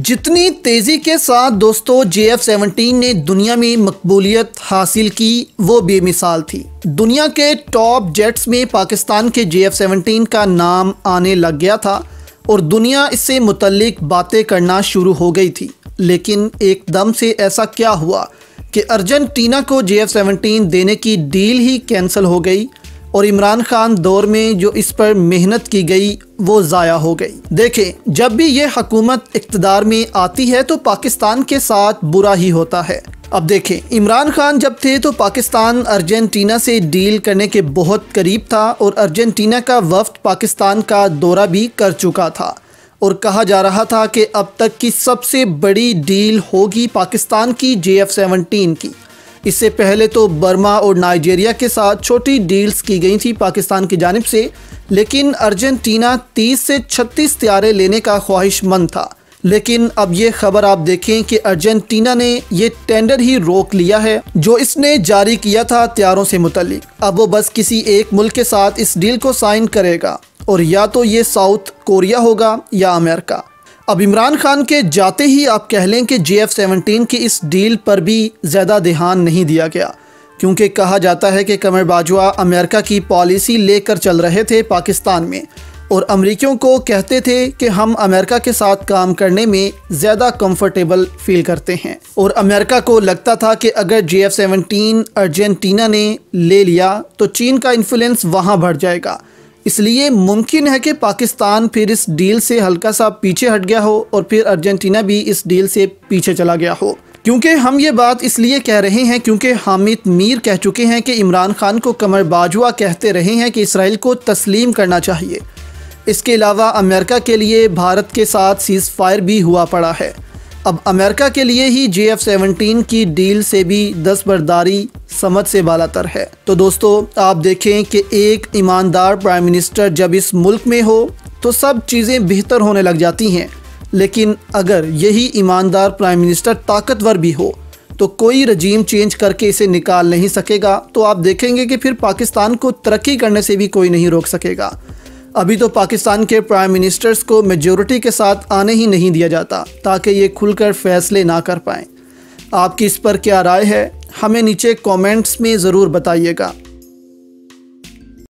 जितनी तेज़ी के साथ दोस्तों JF-17 ने दुनिया में मकबूलियत हासिल की वो बेमिसाल थी। दुनिया के टॉप जेट्स में पाकिस्तान के JF-17 का नाम आने लग गया था और दुनिया इससे मुतल्लिक बातें करना शुरू हो गई थी। लेकिन एकदम से ऐसा क्या हुआ कि अर्जेंटीना को JF-17 देने की डील ही कैंसिल हो गई और इमरान खान दौर में जो इस पर मेहनत की गई वो ज़ाया हो गई। देखें, जब भी ये हुकूमत इक़्तिदार में आती है तो पाकिस्तान के साथ बुरा ही होता है। अब देखें, इमरान खान जब थे तो पाकिस्तान अर्जेंटीना से डील करने के बहुत करीब था और अर्जेंटीना का वफ़द पाकिस्तान का दौरा भी कर चुका था और कहा जा रहा था कि अब तक की सबसे बड़ी डील होगी पाकिस्तान की JF-17 की। इससे पहले तो बर्मा और नाइजीरिया के साथ छोटी डील्स की गई थी पाकिस्तान की जानिब से, लेकिन अर्जेंटीना 30 से 36 तैयारे लेने का ख्वाहिशमंद था। लेकिन अब ये खबर आप देखें कि अर्जेंटीना ने ये टेंडर ही रोक लिया है जो इसने जारी किया था तैयारों से मुतल्लिक। अब वो बस किसी एक मुल्क के साथ इस डील को साइन करेगा और या तो ये साउथ कोरिया होगा या अमेरिका। अब इमरान खान के जाते ही आप कह लें कि JF-17 की इस डील पर भी ज़्यादा ध्यान नहीं दिया गया, क्योंकि कहा जाता है कि कमर बाजवा अमेरिका की पॉलिसी लेकर चल रहे थे पाकिस्तान में और अमरीकियों को कहते थे कि हम अमेरिका के साथ काम करने में ज़्यादा कंफर्टेबल फील करते हैं और अमेरिका को लगता था कि अगर JF-17 अर्जेंटीना ने ले लिया तो चीन का इन्फ्लुएंस वहाँ बढ़ जाएगा। इसलिए मुमकिन है कि पाकिस्तान फिर इस डील से हल्का सा पीछे हट गया हो और फिर अर्जेंटीना भी इस डील से पीछे चला गया हो। क्योंकि हम ये बात इसलिए कह रहे हैं क्योंकि हामिद मीर कह चुके हैं कि इमरान खान को कमर बाजवा कहते रहे हैं कि इसराइल को तस्लीम करना चाहिए। इसके अलावा अमेरिका के लिए भारत के साथ सीज़ फायर भी हुआ पड़ा है। अब अमेरिका के लिए ही JF-17 की डील से भी दस्तबरदारी समझ से बालातर है। तो दोस्तों, आप देखें कि एक ईमानदार प्राइम मिनिस्टर जब इस मुल्क में हो तो सब चीज़ें बेहतर होने लग जाती हैं, लेकिन अगर यही ईमानदार प्राइम मिनिस्टर ताकतवर भी हो तो कोई रजीम चेंज करके इसे निकाल नहीं सकेगा। तो आप देखेंगे कि फिर पाकिस्तान को तरक्की करने से भी कोई नहीं रोक सकेगा। अभी तो पाकिस्तान के प्राइम मिनिस्टर्स को मेजॉरिटी के साथ आने ही नहीं दिया जाता ताकि ये खुलकर फैसले ना कर पाएँ। आपकी इस पर क्या राय है, हमें नीचे कमेंट्स में ज़रूर बताइएगा।